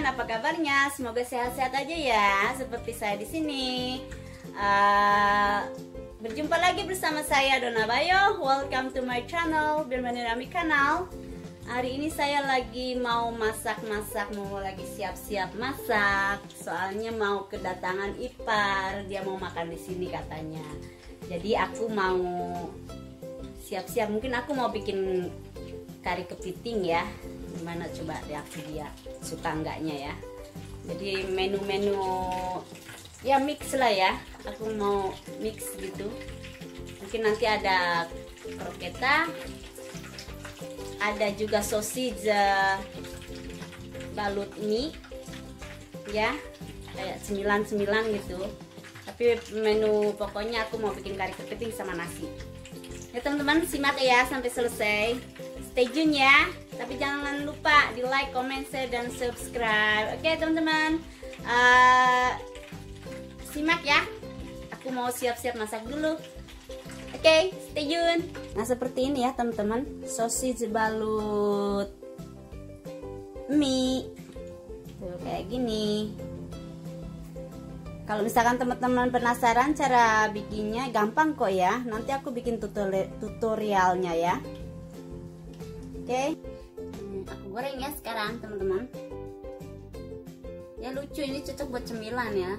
apa kabarnya? Semoga sehat-sehat aja ya, seperti saya di sini. Berjumpa lagi bersama saya Donna Bayo. Welcome to my channel, Birmanirami Kanal. Hari ini saya lagi mau masak-masak, mau lagi siap-siap masak. Soalnya mau kedatangan ipar, dia mau makan di sini katanya. Jadi aku mau siap-siap, mungkin aku mau bikin kari kepiting ya. Gimana coba reaksi dia, suka enggaknya ya. Jadi menu-menu ya mix lah ya, aku mau mix gitu. Mungkin nanti ada kroketa, ada juga sosis balut mie ya, kayak cemilan-cemilan gitu. Tapi menu pokoknya aku mau bikin kari kepiting sama nasi ya teman-teman. Simak ya sampai selesai, stay tune ya. Tapi jangan lupa di like, comment, share, dan subscribe. Oke teman-teman, simak ya. Aku mau siap-siap masak dulu. Oke, stay tune. Nah seperti ini ya teman-teman, sosis balut mie. Tuh kayak gini. Kalau misalkan teman-teman penasaran cara bikinnya, gampang kok ya. Nanti aku bikin tutorialnya ya. Oke. Aku goreng ya sekarang teman-teman. Ya lucu, ini cocok buat cemilan ya.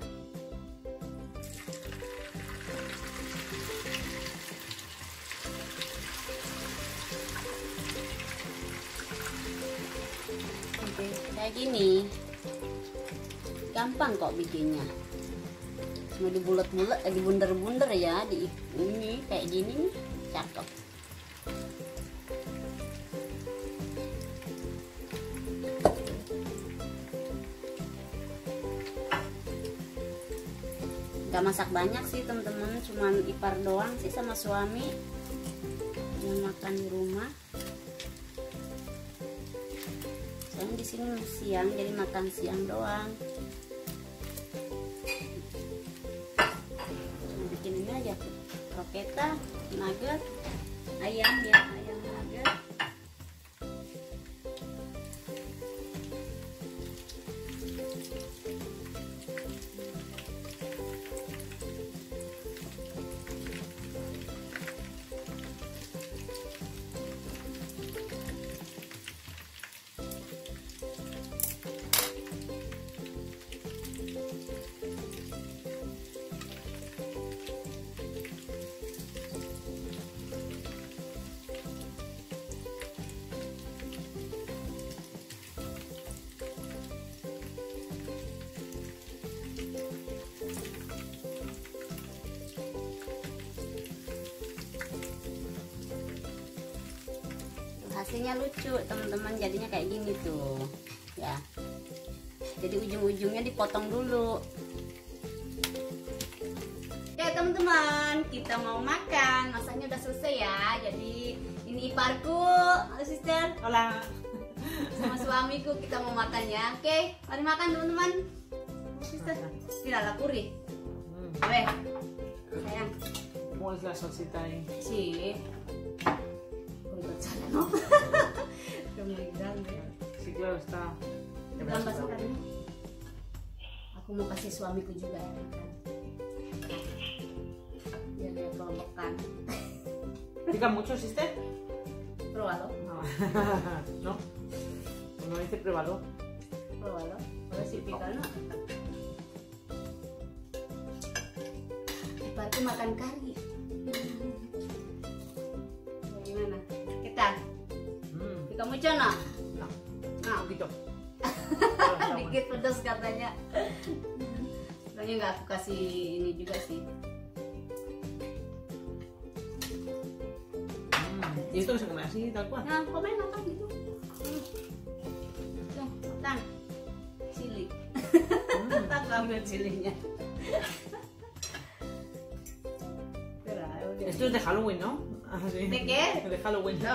Oke, kayak gini. Gampang kok bikinnya. Cuma dibulet-bulet, dibunder-bunder ya, di ini kayak gini nih, cakep. Gak masak banyak sih teman-teman, cuman ipar doang sih sama suami yang makan di rumah. Soalnya di sini siang, jadi makan siang doang. Cuma bikin ini aja, kroketa, nugget, ayam ya, ayam nugget. Hasilnya lucu teman-teman, jadinya kayak gini tuh ya. Jadi ujung-ujungnya dipotong dulu. Oke teman-teman, kita mau makan. Masaknya udah selesai ya. Jadi ini iparku, sister, Hola. sama suamiku, kita mau makan ya. Oke, mari makan teman-teman. Sister, tidak la curry. A ver, sayang. ¿Cómo es la salsita ahí? Sí. ¿No? Es muy grande. Sí, claro, está. Tambah sekali. Aku mau kasih suamiku juga ya makan. Biar dia kelompokan. ¿Pica mucho, sister? Pruébalo. No. ¿No? No dice pruébalo. Pruébalo. A ver si pica, ¿no? Iparku makan kari. Gimana? ¿Qué tal? ¿Pica mucho no? No. No. Un poquito. Dikit pedas katanya. Soalnya nggak aku kasih ini juga sih. ¿Y esto que se come así, tal cual? Nah, komen makan gitu. Tuh, makan. Cili. Tak ambil cilinya. Esto es de Halloween, ¿no? Ah, sí. ¿De qué? De Halloween. No.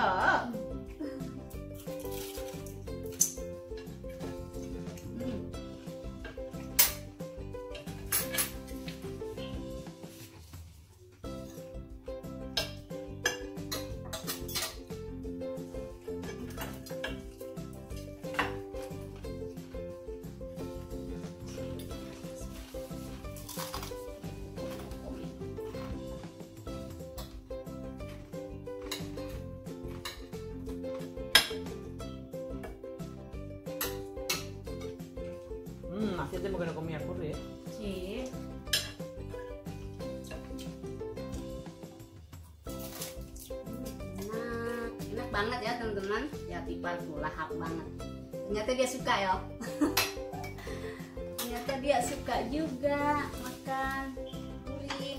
Hacía tiempo que no comía curry, ¿eh? Sí. Enak banget ya teman-teman. Ya Tipal tuh lahap banget. Ternyata dia suka ya. Ternyata dia suka juga makan curry.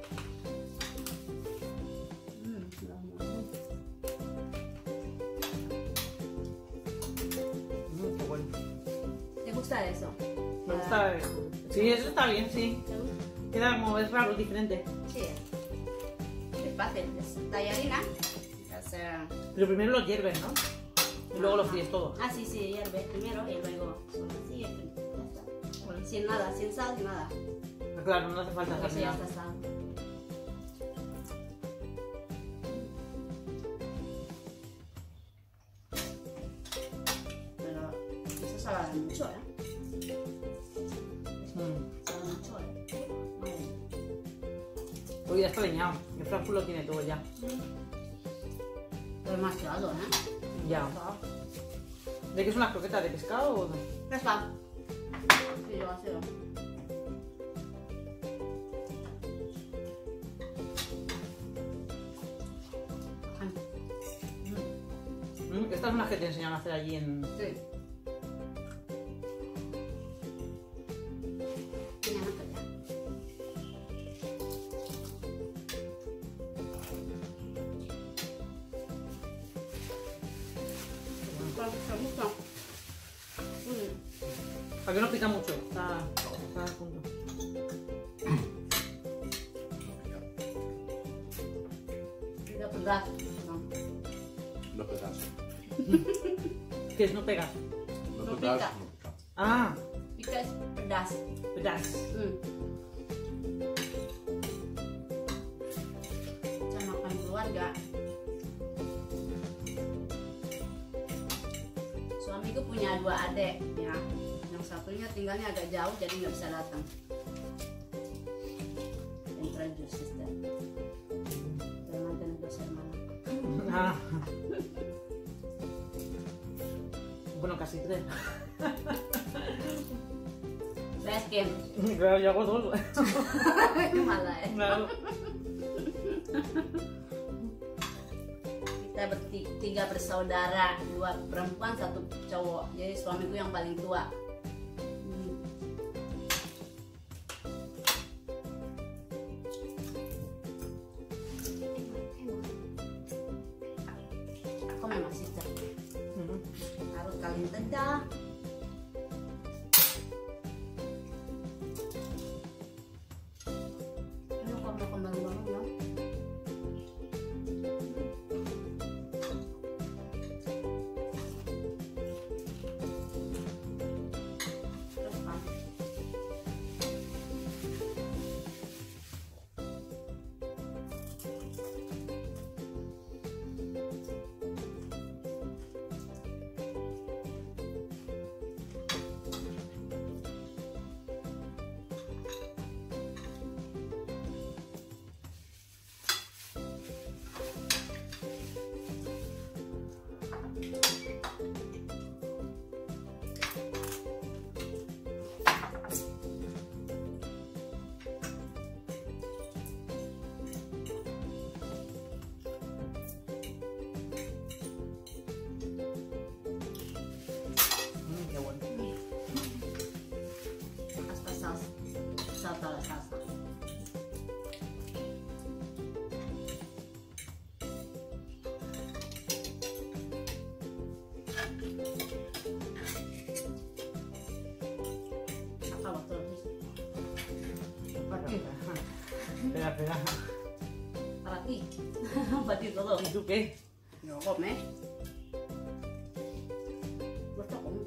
Qué bueno. ¿Te gusta eso? Me gusta. Sí, eso está bien, sí. ¿Te gusta? Queda como, es raro, diferente. Sí. Es fácil. Es tallarina. Hacer... Pero primero lo hierves, ¿no? Y luego lo fríes todo. Ah, sí, sí, hierve primero y luego solo así. Ya está. Bueno, sin nada, sin sal, sin nada. Claro, no hace falta Eso hacer ya nada. está sal. Pero eso sabe mucho, ¿eh? Sabe mucho, ¿eh? Vale. Hoy ya está leñado. El Frankfurt lo tiene todo ya. Pero demasiado, ¿eh? Ya. ¿De qué son las croquetas? ¿De pescado o no? Ya está. Sí, yo así. Estas son las que te enseñan a hacer allí en... Sí. Enak ya. Gusta. Para que no pica mucho. Está a punto. Tidak pedas. No pedas. ¿Qué es? No pega. No No pedas, pica. no pica. Ah, Pika es pedas. pedas. Saya makan keluarga. Suamiku punya 2 adik ya. Yang satunya tinggalnya agak jauh jadi nggak bisa datang. Introduce sister. Mantan bos hermana. Ah. Bueno, casi 3. Best game. Claro, yo hago 2. Malah ya. Claro. Kita bertiga bersaudara, 2 perempuan, 1 cowok. Jadi suamiku yang paling tua. Aku memang sister. Harus kalian tedah. Ini kok mau kembang banget ya. Terus kan. Qué bueno. Hasta salsa. Salsa la salsa. Acaba todo eso. Espera, espera. Para ti. Para ti todo. ¿Y tú qué? Yo come. Gusto come.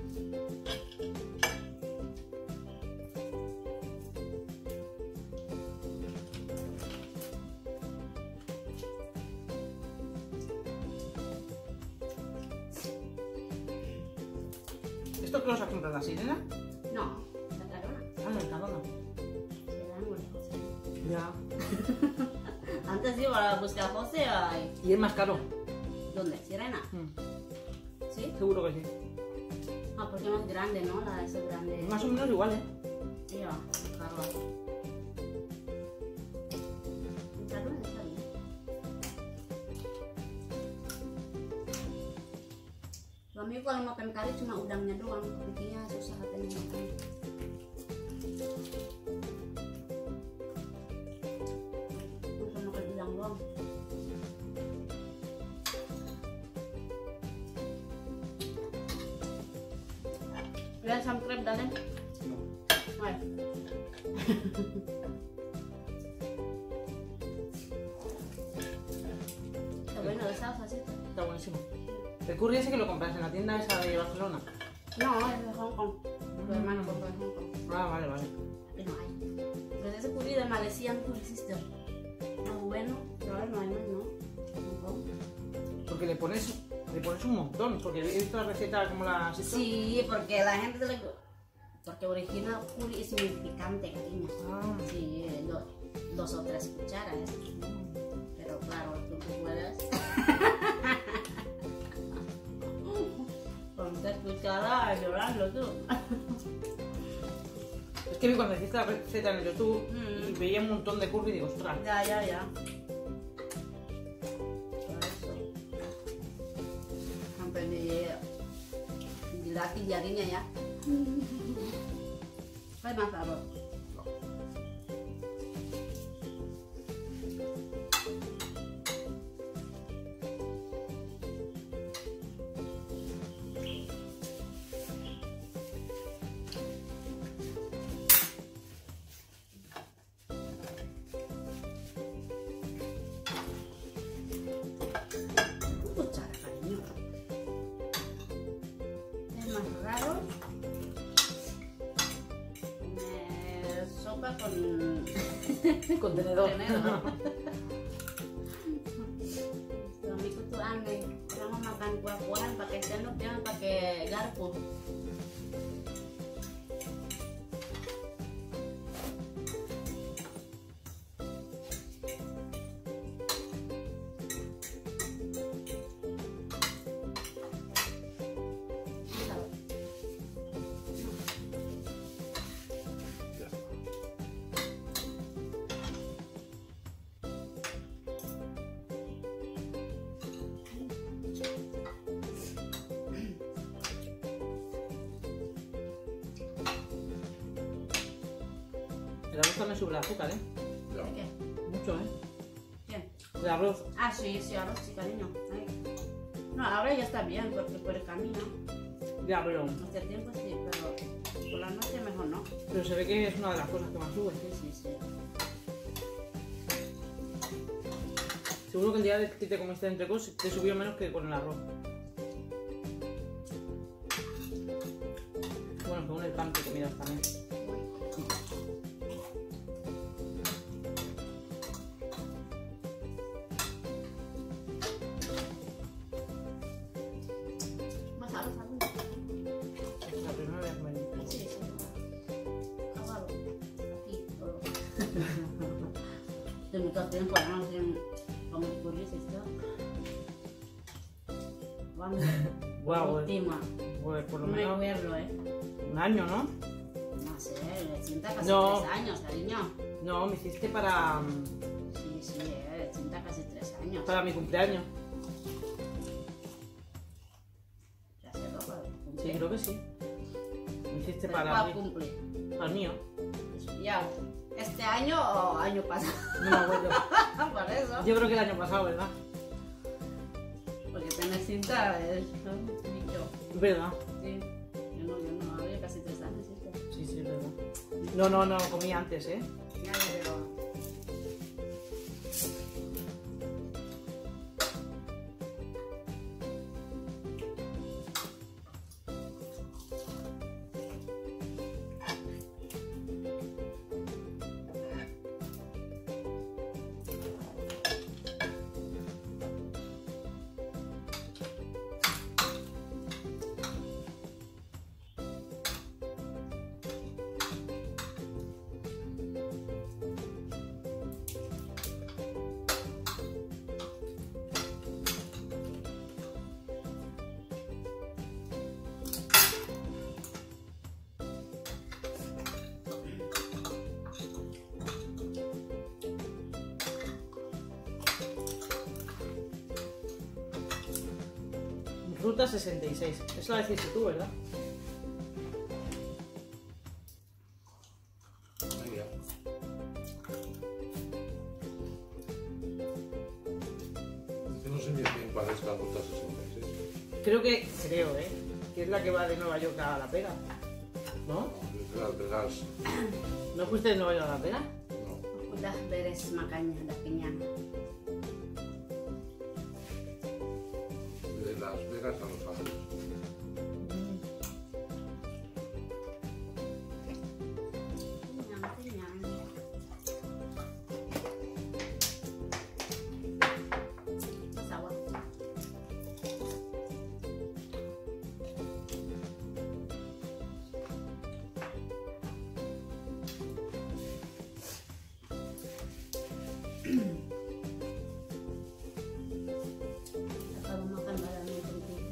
¿Esto qué los has comprado así, nena? No, Mercadona. Ah, Mercadona. Sekarang udah Jose. Ya. Antes sih kalau buscar Jose, ay, ¿Y es más caro? ¿dónde? Sirena. Mm, ¿Sí? seguro que sí. Ah, porque es más grande, ¿no? La de esa grande. Más o menos igual, ¿eh? Ya, claro. Está bien, está bien. Suami kalau makan kari cuma udangnya doang, bikinnya susah katanya makan. Makan udang doang. Lihat some crab dalen. No. Vale. Está bueno la salsa, ¿sí? Está buenísimo. El curry ese que lo compras en la tienda esa de Barcelona. No, es de Hong Kong. Tu hermano compró en Hong Kong. Ah, vale, vale. Aquí no hay. Pero ese curry de Malaysia no existe. No, bueno, pero ahora no hay más, ¿no? Hong Kong. Porque le pones un montón. Porque he visto la receta como la has hecho. Sí, porque la gente le... Porque original curry es muy picante, cariño. Ah. Sí, 2 o 3 cucharas. Pero claro, tú puedes. Con 3 cucharas llorando tú. Es que vi cuando hiciste la receta en el YouTube y veía un montón de curry y digo, ostras. Ya. Por eso. Sampai dilatih jarinya ya. Kayak Mas Arul. Cara cariño. Es más raro. Sopa con Contenedor. tenedor. Suamiku tuh aneh. Orang mau makan buah-buahan pakai sendok, jangan pakai garpu. Ya está. El arroz también sube el azúcar, ¿eh? Ya. ¿De qué? Mucho, ¿eh? ¿Quién? El arroz. Ah, sí, arroz, sí, cariño. Ahí. No, ahora ya está bien, porque por el camino. Ya, pero Hace tiempo sí, pero por la noche mejor no. se ve que es una de las cosas que más sube. Sí. Seguro que el día que te comiste entrecos te subió menos que con el arroz. Bueno, según el pan que comidas también. Mas arroz. La primera vez me dijo. Sí. Acabado. Aquí, todo. De mucho tiempo, además, como curioso esto. Vamos. Guau, Última. pues por lo No me menos acuerdo, un año, ¿no? No sé, le sienta casi No. 3 años, cariño. No, me hiciste para Sí, le sienta casi 3 años. mi cumpleaños. Ya se lo va a Sí, cumplir. creo que sí. Me hiciste Pero para va a mí, cumplir. para el mío. Ya, ¿este año o año pasado? No me acuerdo. Por eso. Yo creo que el año pasado, ¿verdad? Porque tener cinta es un bicho. ¿Verdad? Sí. Yo no, había casi 3 años. ¿Sí? Sí, es verdad. No, comí antes, ¿eh? Ya, pero... frutas 66. Eso la decís tú, ¿verdad? Venga. Yo no sé ni bien cuál es la ruta 66. Creo, que es la que va de Nueva York a La Pega. ¿No? De Las Vegas. ¿No fuiste de Nueva York a La Pega? No. Udah beres makannya, udah kenyang. De Las Vegas a Los Ángeles. Kenyang. Sawah. Kalau makan barang nonton TV.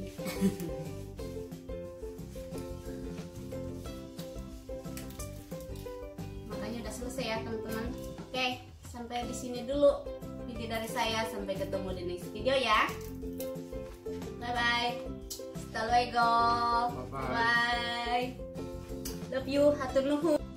Makanya udah selesai ya teman-teman. Oke, sampai di sini dulu video dari saya. Sampai ketemu di next video ya. Bye bye. Hasta luego. Bye-bye. Bye. Love you. Hatur nuhun.